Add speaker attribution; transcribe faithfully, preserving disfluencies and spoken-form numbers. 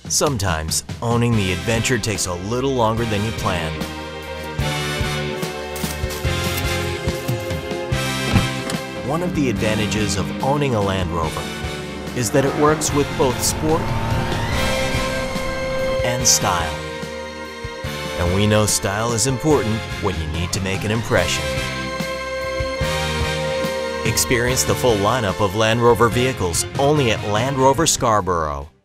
Speaker 1: Sometimes, owning the adventure takes a little longer than you planned. One of the advantages of owning a Land Rover is that it works with both sport and style. And we know style is important when you need to make an impression. Experience the full lineup of Land Rover vehicles only at Land Rover Scarborough.